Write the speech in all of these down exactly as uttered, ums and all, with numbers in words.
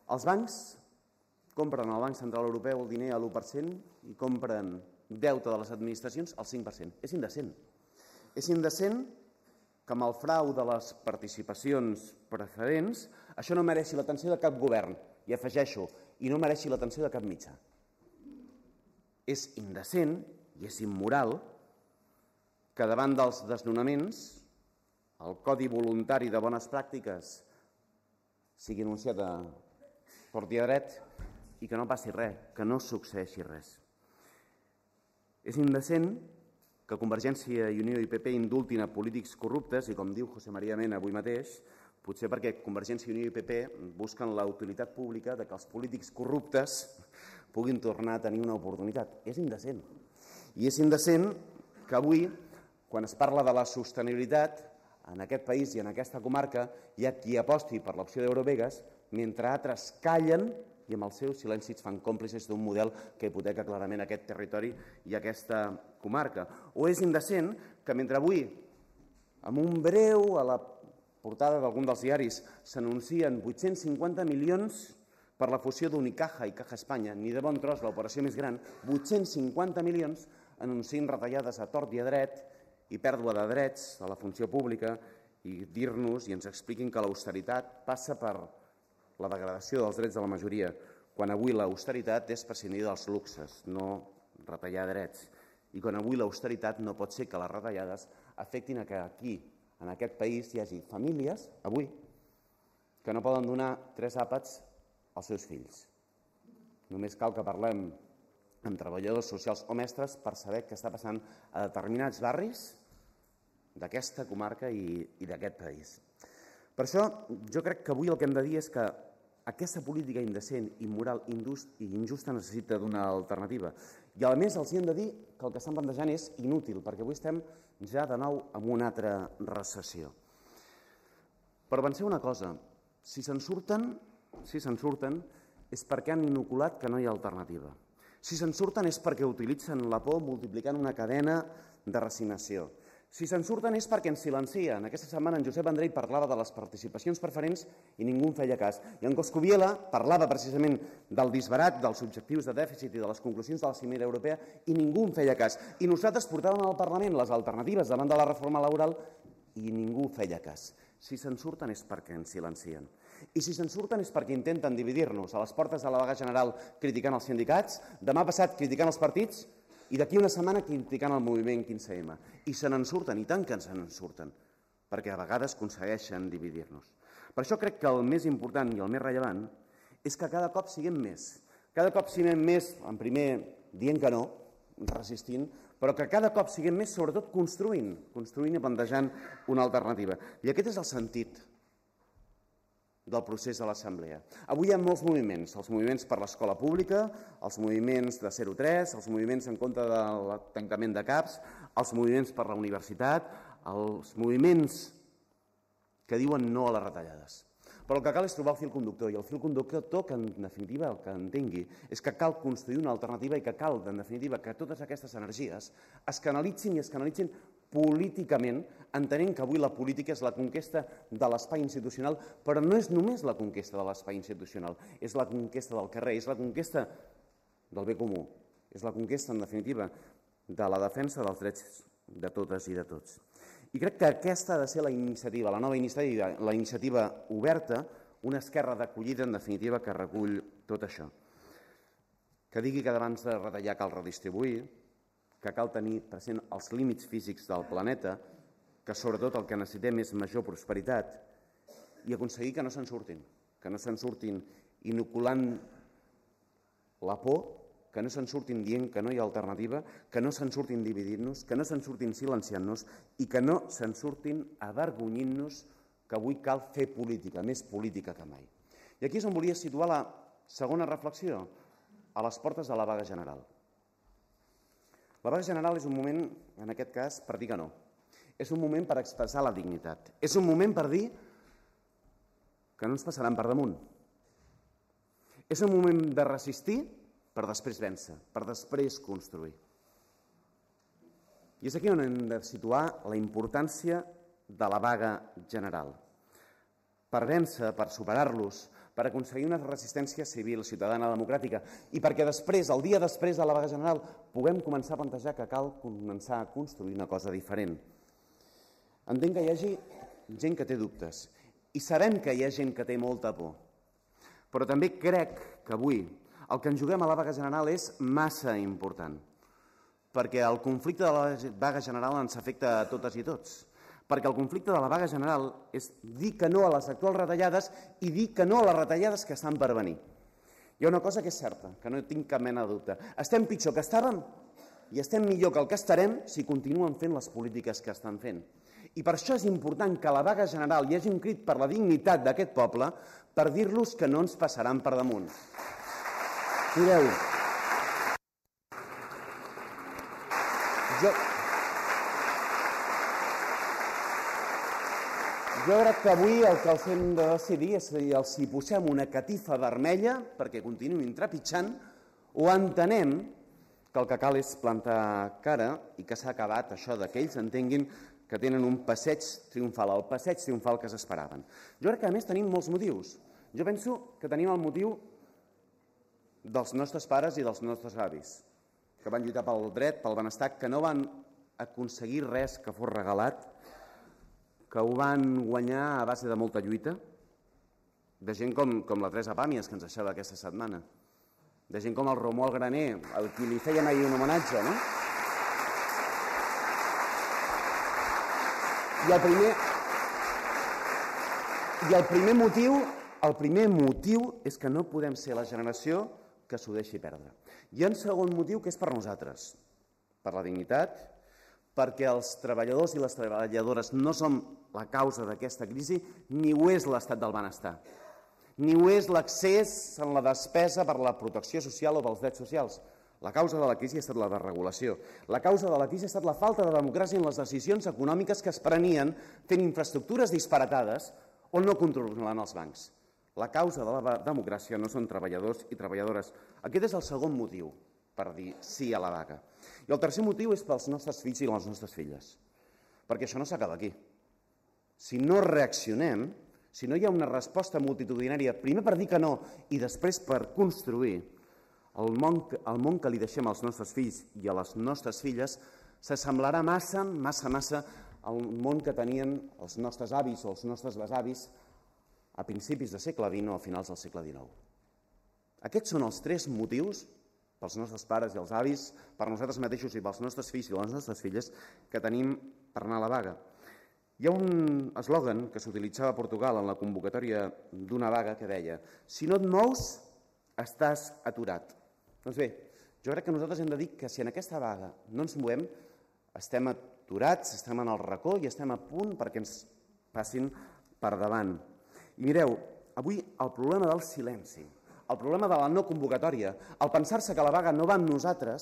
Els bancs compren al Banc Central Europeu el diner a l'u per cent i compren deute de les administracions al cinc per cent. És indecent. És indecent que amb el frau de les participacions preferents això no mereixi l'atenció de cap govern, i afegeixo, i no mereixi l'atenció de cap mitjà. És indecent i és immoral que davant dels desnonaments el Codi Voluntari de Bones Pràctiques sigui anunciat a tort i a dret i que no passi res, que no succeeixi res. És indecent que Convergència i Unió i P P indultin a polítics corruptes i, com diu José María Mena avui mateix, potser perquè Convergència i Unió i P P busquen la utilitat pública de que els polítics corruptes puguin tornar a tenir una oportunitat. És indecent. I és indecent que avui, quan es parla de la sostenibilitat, en aquest país i en aquesta comarca hi ha qui aposti per l'opció d'Eurovegas, mentre altres callen i amb els seus silencis fan còmplices d'un model que hipoteca clarament aquest territori i aquesta comarca. O és indecent que mentre avui, amb un breu a la portada d'algun dels diaris, s'anuncien vuit-cents cinquanta milions per la fusió d'Unicaja i Caja Espanya, ni de bon tros l'operació més gran, vuit-cents cinquanta milions anuncien retallades a tort i a dret i pèrdua de drets a la funció pública i dir-nos i ens expliquin que l'austeritat passa per la degradació dels drets de la majoria, quan avui l'austeritat és prescindir dels luxes, no retallar drets. I quan avui l'austeritat no pot ser que les retallades afectin a que aquí, en aquest país, hi hagi famílies, avui, que no poden donar tres àpats als seus fills. Només cal que parlem amb treballadors socials o mestres per saber què està passant a determinats barris d'aquesta comarca i, i d'aquest país. Per això, jo crec que avui el que hem de dir és que aquesta política indecent, immoral i injusta necessita d'una alternativa. I a més els hem de dir que el que estan plantejant és inútil, perquè avui estem ja de nou en una altra recessió. Però penseu una cosa, si se'n surten, si se'n surten, és perquè han inoculat que no hi ha alternativa. Si se'n surten és perquè utilitzen la por multiplicant una cadena de resignació. Si se'n surten és perquè ens silencien. Aquesta setmana en Josep Vendrell parlava de les participacions preferents i ningú en feia cas. I en Coscubiela parlava precisament del disbarat, dels objectius de dèficit i de les conclusions de la cimera europea i ningú en feia cas. I nosaltres portàvem al Parlament les alternatives davant de la reforma laboral i ningú feia cas. Si se'n surten és perquè ens silencien. I si se'n surten és perquè intenten dividir-nos a les portes de la vaga general criticant els sindicats, demà passat criticant els partits i d'aquí una setmana criticant el moviment quinze ema. I se n'en surten, i tant que se n'en surten, perquè a vegades aconsegueixen dividir-nos. Per això crec que el més important i el més rellevant és que cada cop siguem més. Cada cop siguem més, en primer, dient que no, resistint, però que cada cop siguem més, sobretot, construint, construint i plantejant una alternativa. I aquest és el sentit del procés de l'Assemblea. Avui hi ha molts moviments, els moviments per l'escola pública, els moviments de zero tres, els moviments en contra del tancament de CAPs, els moviments per la universitat, els moviments que diuen no a les retallades. Però el que cal és trobar el fil conductor, i el fil conductor, que en definitiva el que entengui, és que cal construir una alternativa i que cal, en definitiva, que totes aquestes energies es canalitzin i es canalitzin políticament, entenent que avui la política és la conquesta de l'espai institucional, però no és només la conquesta de l'espai institucional, és la conquesta del carrer, és la conquesta del bé comú, és la conquesta, en definitiva, de la defensa dels drets de totes i de tots. I crec que aquesta ha de ser la iniciativa, la nova iniciativa, la iniciativa oberta, una esquerra d'acollida, en definitiva, que recull tot això. Que digui que abans de retallar cal redistribuir, que cal tenir present els límits físics del planeta, que sobretot el que necessitem és major prosperitat i aconseguir que no se'n surtin, que no se'n surtin inoculant la por, que no se'n surtin dient que no hi ha alternativa, que no se'n surtin dividint-nos, que no se'n surtin silenciant-nos i que no se'n surtin avergonyint-nos que avui cal fer política, més política que mai. I aquí és on volia situar la segona reflexió, a les portes de la vaga general. La vaga general és un moment, en aquest cas, per dir que no. És un moment per expressar la dignitat. És un moment per dir que no ens passaran per damunt. És un moment de resistir per després vèncer, per després construir. I és aquí on hem de situar la importància de la vaga general. Per vèncer, per superar-los, per aconseguir una resistència civil, ciutadana, democràtica, i perquè després, el dia després de la vaga general, puguem començar a plantejar que cal començar a construir una cosa diferent. Entenc que hi hagi gent que té dubtes, i sabem que hi ha gent que té molta por, però també crec que avui el que ens juguem a la vaga general és massa important, perquè el conflicte de la vaga general ens afecta a totes i tots, perquè el conflicte de la vaga general és dir que no a les actuals retallades i dir que no a les retallades que estan per venir. Hi ha una cosa que és certa, que no tinc cap mena de dubte. Estem pitjor que estàvem i estem millor que el que estarem si continuen fent les polítiques que estan fent. I per això és important que a la vaga general hi hagi un crit per la dignitat d'aquest poble per dir-los que no ens passaran per damunt. Mireu, jo... Jo crec que avui el que els hem de decidir és si els hi posem una catifa vermella perquè continuïn trepitjant o entenem que el que cal és plantar cara i que s'ha acabat això que ells entenguin que tenen un passeig triomfal, el passeig triomfal que s'esperaven. Jo crec que a més tenim molts motius. Jo penso que tenim el motiu dels nostres pares i dels nostres avis, que van lluitar pel dret, pel benestar, que no van aconseguir res que fos regalat, que ho van guanyar a base de molta lluita, de gent com, com la Teresa Pàmies, que ens deixava aquesta setmana, de gent com el Romuald Graner, al qui li feien ahir un homenatge, no? I el primer, i el primer motiu, el primer motiu és que no podem ser la generació que s'ho deixi perdre. I un segon motiu que és per nosaltres, per la dignitat, perquè els treballadors i les treballadores no som la causa d'aquesta crisi, ni ho és l'estat del benestar, ni ho és l'accés en la despesa per la protecció social o pels drets socials. La causa de la crisi ha estat la desregulació. La causa de la crisi ha estat la falta de democràcia en les decisions econòmiques que es prenien fent infraestructures disparatades o no controlant els bancs. La causa de la democràcia no són treballadors i treballadores. Aquest és el segon motiu per dir sí a la vaga. I el tercer motiu és pels nostres fills i les nostres filles, perquè això no s'acaba aquí. Si no reaccionem, si no hi ha una resposta multitudinària, primer per dir que no i després per construir el món, el món que li deixem als nostres fills i a les nostres filles, s'assemblarà massa, massa, massa al món que tenien els nostres avis o els nostres besavis a principis del segle vint o a finals del segle dinou. Aquests són els tres motius pels nostres pares i els avis, per nosaltres mateixos i pels nostres fills i les nostres filles, que tenim per anar a la vaga. Hi ha un eslògan que s'utilitzava a Portugal en la convocatòria d'una vaga que deia «Si no et mous, estàs aturat». Doncs bé, jo crec que nosaltres hem de dir que si en aquesta vaga no ens movem, estem aturats, estem en el racó i estem a punt perquè ens passin per davant. I mireu, avui el problema del silenci, el problema de la no convocatòria, el pensar-se que la vaga no va amb nosaltres,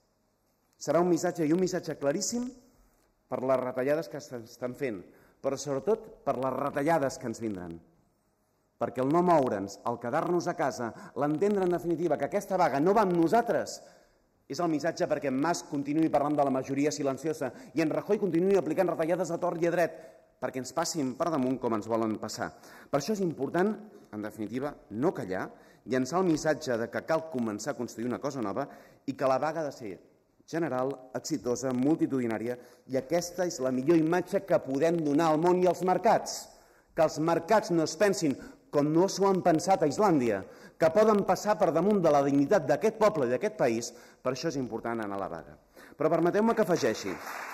serà un missatge i un missatge claríssim per les retallades que s'estan fent, però sobretot per les retallades que ens vindran. Perquè el no moure'ns, el quedar-nos a casa, l'entendre en definitiva que aquesta vaga no va amb nosaltres, és el missatge perquè en Mas continuï parlant de la majoria silenciosa i en Rajoy continuï aplicant retallades a tort i a dret, perquè ens passin per damunt com ens volen passar. Per això és important, en definitiva, no callar, llançar el missatge de que cal començar a construir una cosa nova i que la vaga ha de ser general, exitosa, multitudinària, i aquesta és la millor imatge que podem donar al món i als mercats. Que els mercats no es pensin com no s'ho han pensat a Islàndia, que poden passar per damunt de la dignitat d'aquest poble i d'aquest país, per això és important anar a la vaga. Però permeteu-me que afegeixi.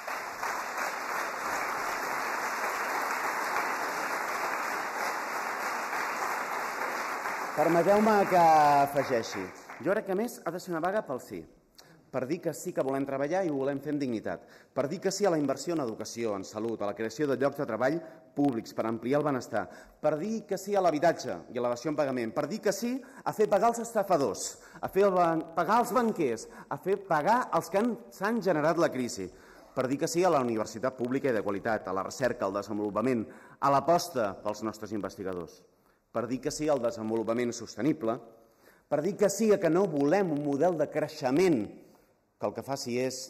Permeteu-me que afegeixi. Jo crec que, a més, ha de ser una vaga pel sí. Per dir que sí que volem treballar i ho volem fer amb dignitat. Per dir que sí a la inversió en educació, en salut, a la creació de llocs de treball públics, per ampliar el benestar. Per dir que sí a l'habitatge i a la dació en pagament. Per dir que sí a fer pagar els estafadors, a fer pagar els banquers, a fer pagar els que s'han generat la crisi. Per dir que sí a la universitat pública i de qualitat, a la recerca, al desenvolupament, a l'aposta pels nostres investigadors. Per dir que sí al desenvolupament sostenible, per dir que sí a que no volem un model de creixement que el que faci és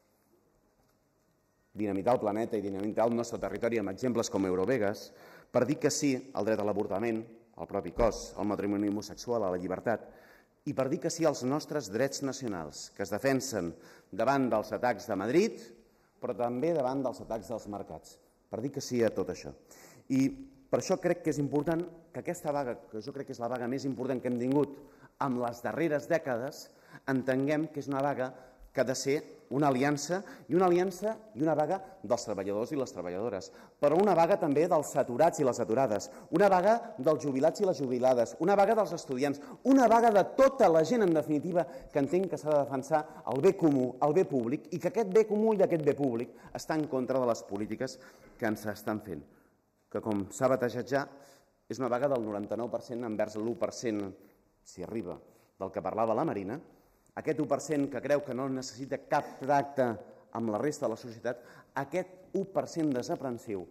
dinamitar el planeta i dinamitar el nostre territori amb exemples com Eurovegas, per dir que sí al dret a l'avortament, al propi cos, al matrimoni homosexual, a la llibertat, i per dir que sí als nostres drets nacionals, que es defensen davant dels atacs de Madrid, però també davant dels atacs dels mercats, per dir que sí a tot això. I per això crec que és important que aquesta vaga, que jo crec que és la vaga més important que hem tingut en les darreres dècades, entenguem que és una vaga que ha de ser una aliança, i una aliança i una vaga dels treballadors i les treballadores, però una vaga també dels aturats i les aturades, una vaga dels jubilats i les jubilades, una vaga dels estudiants, una vaga de tota la gent, en definitiva, que entenc que s'ha de defensar el bé comú, el bé públic, i que aquest bé comú i aquest bé públic està en contra de les polítiques que ens estan fent, que com s'ha batejat ja, és una vaga del noranta-nou per cent envers l'u per cent, si arriba, del que parlava la Marina. Aquest u per cent que creu que no necessita cap tracte amb la resta de la societat, aquest u per cent desaprensiu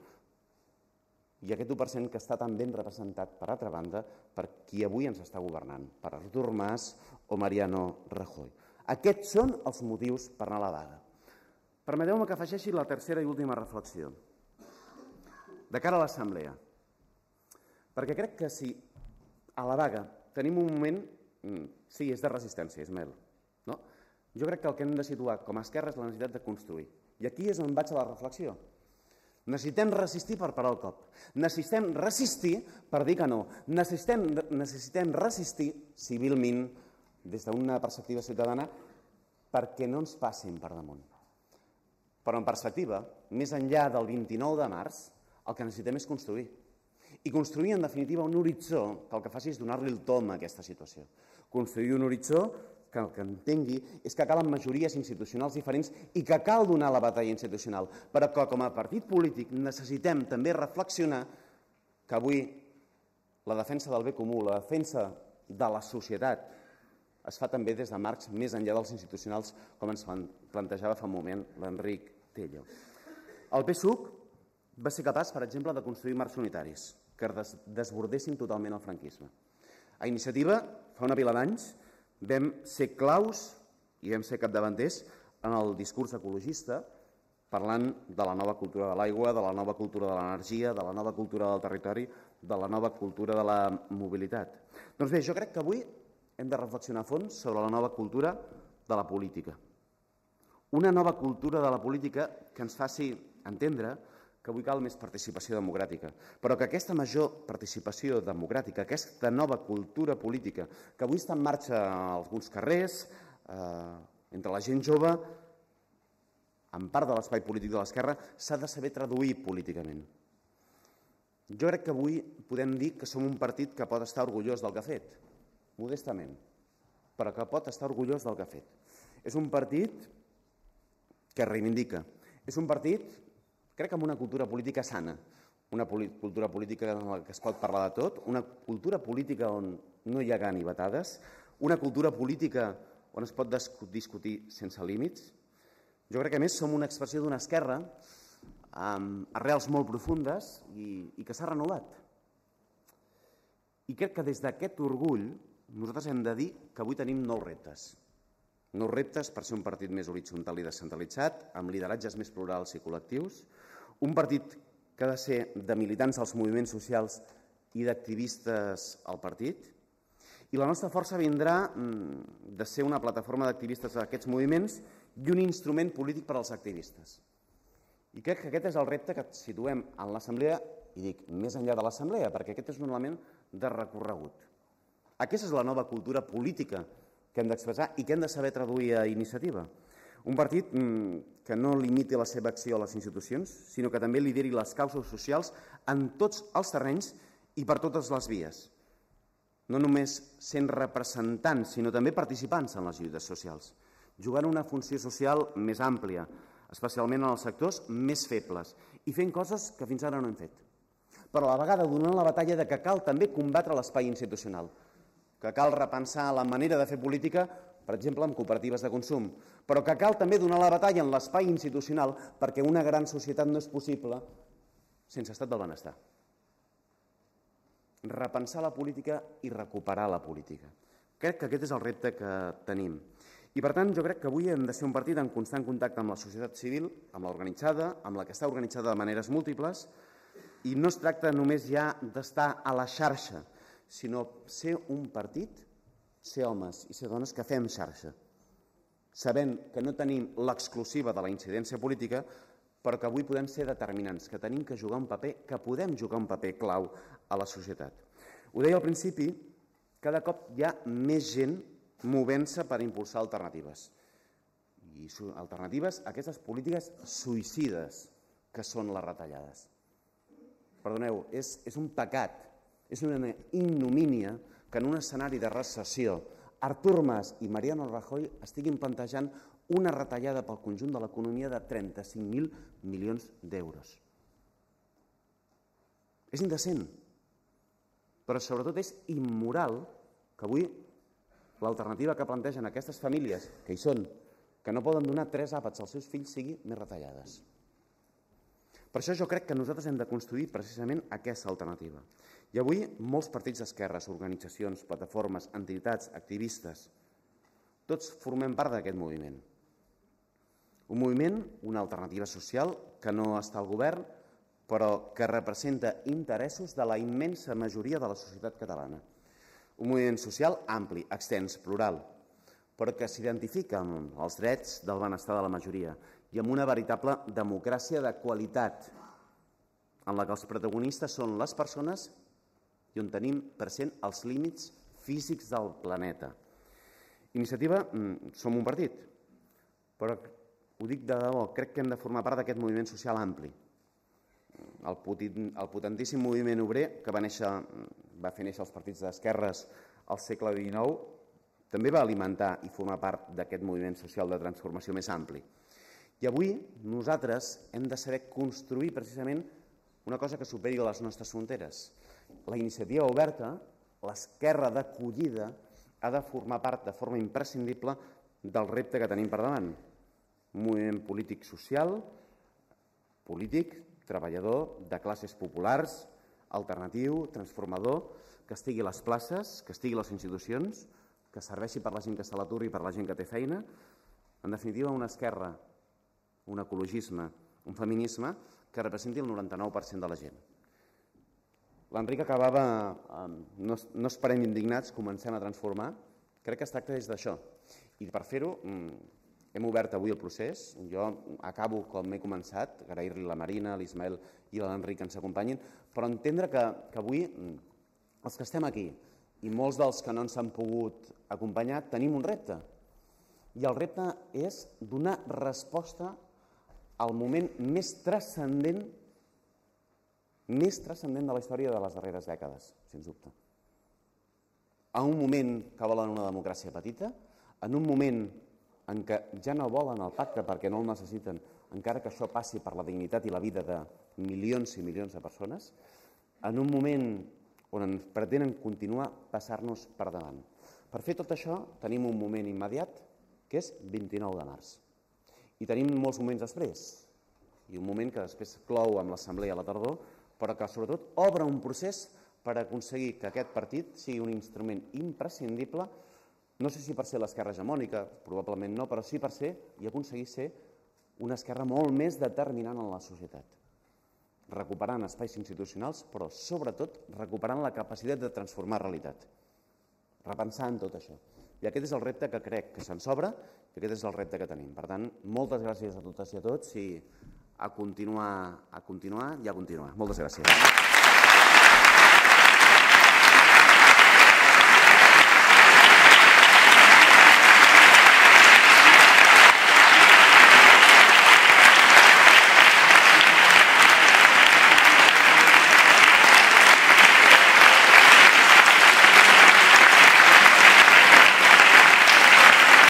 i aquest u per cent que està tan ben representat, per altra banda, per qui avui ens està governant, per Artur Mas o Mariano Rajoy. Aquests són els motius per anar a la vaga. Permeteu-me que afegeixi la tercera i última reflexió. De cara a l'Assemblea. Perquè crec que si a la vaga tenim un moment, sí, és de resistència, Ismael, no? Jo crec que el que hem de situar com a esquerra és la necessitat de construir. I aquí és on vaig a la reflexió. Necessitem resistir per parar el cop. Necessitem resistir per dir que no. Necessitem, necessitem resistir civilment, des d'una perspectiva ciutadana, perquè no ens passin per damunt. Però en perspectiva, més enllà del vint-i-nou de març, el que necessitem és construir. I construir, en definitiva, un horitzó que el que faci és donar-li el tom a aquesta situació. Construir un horitzó que el que entengui és que calen majories institucionals diferents i que cal donar la batalla institucional, però que com a partit polític necessitem també reflexionar que avui la defensa del bé comú, la defensa de la societat, es fa també des de marcs més enllà dels institucionals, com ens plantejava fa un moment l'Enric Tello. El P S U C va ser capaç, per exemple, de construir marcs unitaris que desbordessin totalment el franquisme. A Iniciativa, fa una pila d'anys, vam ser claus i vam ser capdavanters en el discurs ecologista, parlant de la nova cultura de l'aigua, de la nova cultura de l'energia, de la nova cultura del territori, de la nova cultura de la mobilitat. Doncs bé, jo crec que avui hem de reflexionar a fons sobre la nova cultura de la política. Una nova cultura de la política que ens faci entendre que avui cal més participació democràtica, però que aquesta major participació democràtica, aquesta nova cultura política, que avui està en marxa a alguns carrers, eh, entre la gent jove, en part de l'espai polític de l'esquerra, s'ha de saber traduir políticament. Jo crec que avui podem dir que som un partit que pot estar orgullós del que ha fet, modestament, però que pot estar orgullós del que ha fet. És un partit que reivindica, és un partit crec amb una cultura política sana, una cultura política en la que es pot parlar de tot, una cultura política on no hi ha ganivetades, una cultura política on es pot discutir sense límits. Jo crec que, a més, som una expressió d'una esquerra amb arrels molt profundes i, i que s'ha renovat. I crec que des d'aquest orgull nosaltres hem de dir que avui tenim nous reptes. Nous reptes per ser un partit més horitzontal i descentralitzat, amb lideratges més plurals i col·lectius, un partit que ha de ser de militants als moviments socials i d'activistes al partit, i la nostra força vindrà de ser una plataforma d'activistes d'aquests moviments i un instrument polític per als activistes. I crec que aquest és el repte que situem en l'Assemblea, i dic més enllà de l'Assemblea, perquè aquest és un element de recorregut. Aquesta és la nova cultura política que hem d'expressar i que hem de saber traduir a Iniciativa. Un partit que no limiti la seva acció a les institucions, sinó que també lideri les causes socials en tots els terrenys i per totes les vies. No només sent representants, sinó també participants en les lluites socials, jugant una funció social més àmplia, especialment en els sectors més febles, i fent coses que fins ara no hem fet. Però a la vegada donant la batalla de que cal també combatre l'espai institucional, que cal repensar la manera de fer política, per exemple, amb cooperatives de consum, però que cal també donar la batalla en l'espai institucional perquè una gran societat no és possible sense estat del benestar. Repensar la política i recuperar la política. Crec que aquest és el repte que tenim. I, per tant, jo crec que avui hem de ser un partit en constant contacte amb la societat civil, amb l'organitzada, amb la que està organitzada de maneres múltiples, i no es tracta només ja d'estar a la xarxa, sinó ser un partit, ser homes i ser dones que fem xarxa, sabent que no tenim l'exclusiva de la incidència política, però que avui podem ser determinants, que tenim que jugar un paper, que podem jugar un paper clau a la societat. Ho deia al principi, cada cop hi ha més gent movent-se per impulsar alternatives. I alternatives a aquestes polítiques suïcides que són les retallades. Perdoneu, és, és un pecat, és una ignomínia que en un escenari de recessió Artur Mas i Mariano Rajoy estiguin plantejant una retallada pel conjunt de l'economia de trenta-cinc mil milions d'euros. És indecent, però sobretot és immoral que avui l'alternativa que plantegen aquestes famílies, que hi són, que no poden donar tres àpats als seus fills, sigui més retallades. Per això jo crec que nosaltres hem de construir precisament aquesta alternativa. I avui molts partits d'esquerres, organitzacions, plataformes, entitats, activistes, tots formem part d'aquest moviment. Un moviment, una alternativa social que no està al govern, però que representa interessos de la immensa majoria de la societat catalana. Un moviment social ampli, extens, plural, però que s'identifica amb els drets del benestar de la majoria i amb una veritable democràcia de qualitat, en la que els protagonistes són les persones i on tenim present els límits físics del planeta. Iniciativa, som un partit, però ho dic de debò, crec que hem de formar part d'aquest moviment social ampli. El potentíssim moviment obrer que va, néixer, va fer néixer els partits d'esquerres al segle dinou també va alimentar i formar part d'aquest moviment social de transformació més ampli. I avui nosaltres hem de saber construir precisament una cosa que superi les nostres fronteres. La iniciativa oberta, l'esquerra d'acollida, ha de formar part de forma imprescindible del repte que tenim per davant. Un moviment polític social, polític, treballador, de classes populars, alternatiu, transformador, que estigui a les places, que estigui a les institucions, que serveixi per la gent que està a l'atur i per la gent que té feina. En definitiva, una esquerra, un ecologisme, un feminisme que representi el noranta-nou per cent de la gent. L'Enric acabava, no, no esperem indignats, comencem a transformar. Crec que es tracta des d'això. I per fer-ho hem obert avui el procés. Jo acabo com he començat, agrair-li a la Marina, a l'Ismael i a l'Enric que ens acompanyin, però entendre que, que avui els que estem aquí i molts dels que no ens han pogut acompanyar tenim un repte. I el repte és donar resposta al moment més transcendent, més transcendent de la història de les darreres dècades, sens dubte. A un moment que volen una democràcia petita, en un moment en què ja no volen el pacte perquè no el necessiten, encara que això passi per la dignitat i la vida de milions i milions de persones, en un moment on ens pretenen continuar passar-nos per davant. Per fer tot això tenim un moment immediat, que és vint-i-nou de març. I tenim molts moments després, i un moment que després clou amb l'assemblea a la tardor, però que sobretot obre un procés per aconseguir que aquest partit sigui un instrument imprescindible, no sé si per ser l'esquerra hegemònica, probablement no, però sí per ser i aconseguir ser una esquerra molt més determinant en la societat, recuperant espais institucionals, però sobretot recuperant la capacitat de transformar realitat, repensant tot això. I aquest és el repte que crec que se'ns obre i aquest és el repte que tenim. Per tant, moltes gràcies a totes i a tots i a continuar, a continuar i a continuar. Moltes gràcies.